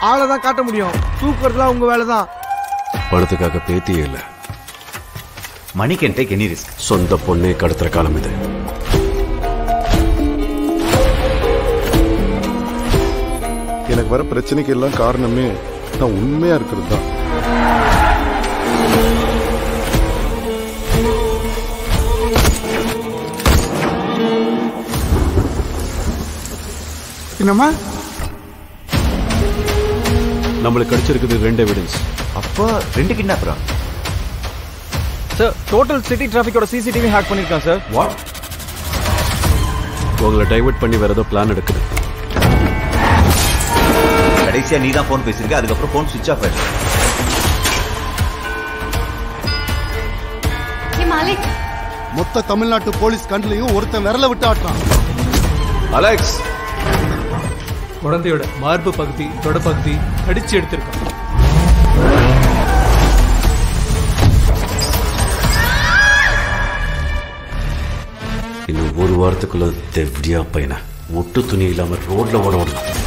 ஆளை தான் காட்ட முடியும். தூக்குறதுலாம் உங்க வேலை தான். பணத்துக்காக பேத்தியே இல்ல. Money can take any risk. சொந்த பொண்ணே கடத்துற காலம் இது. எனக்கு வர பிரச்சனைக்கு எல்லாம் காரணமே நான் உண்மையா இருக்கிறது தான். என்னம்மா நம்மளுக்கு கிடைச்சிருக்குது 2 எவிடன்ஸ். அப்ப 2 கிட்னாப்பரா? சார் டோட்டல் சிட்டி டிராஃபிக்கோட சிசிடிவி ஹேக் பண்ணிருக்கான் சார். வாட்? உங்களை டைவர்ட் பண்ணி வேற ஏதோ பிளான் எடுக்குது. கடைசியா நீ தான் போன் பேசிருக்க, அதுக்கப்புறம் போன் சுவிட்ச் ஆஃப் ஆயிடுச்சு. மொத்த தமிழ்நாட்டு போலீஸ் கண்ட்லயும் ஒருத்தன் விரல விட்டு ஆட்டுறான். அலெக்ஸ், குழந்தையோட மார்பு பகுதி தொட பகுதி அடிச்சு எடுத்திருக்கான். இன்னும் 1 வாரத்துக்குள்ள தெவ்டியா பையனை முட்டு துணி இல்லாம ரோட்ல ஓட விடணும்.